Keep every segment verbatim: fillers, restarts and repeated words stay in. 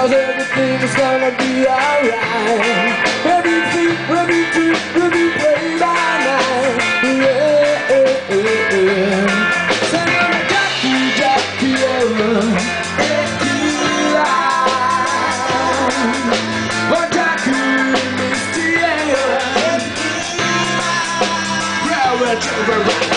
'cause everything's gonna be alright. Everything, everything, every play by night. Yeah, yeah, yeah, yeah. Senora Jackie, Jackie, oh, Tequila. Oh, Jackie, Misty, yeah. Yeah, we're children.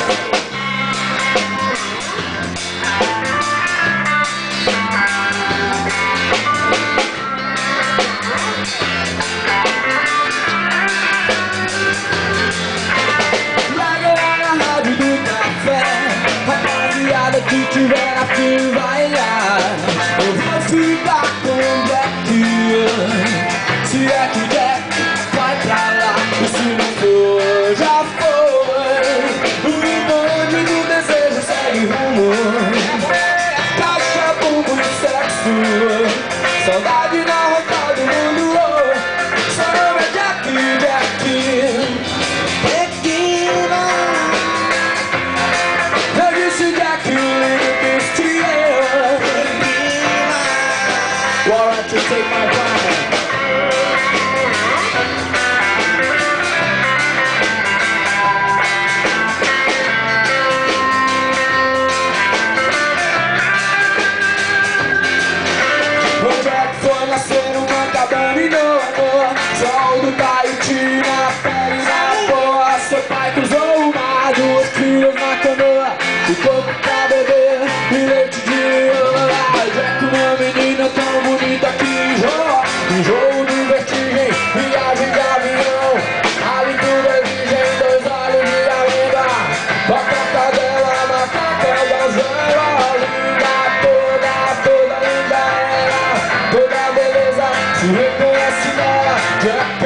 Se tiver a fim, vai lá. Eu vou ficar com Jack. Se é que Jack vai pra lá, e se não for, já foi. O bonde do desejo segue rumo. Caixa, bumbo e sexo. Saudade na roupa do mundo. Seu nome é Jack, Jack. Tequila. Eu disse Jack. To take my pride. O Jack foi nascer uma cabana e no amor. Sol do Tahiti na pele e na boa. Seu pai cruzou o mar, duas filhas na canoa. O corpo pra beber e leite de ouro. Jack, uma menina tão bonita que enjoa. Enjoo de vertigem, viagem de avião. Hálito de virgem, dois olhos de alenda. Batata dela, macaca da zela. Linda, toda, toda linda ela. Toda beleza se reconhece nela. Jack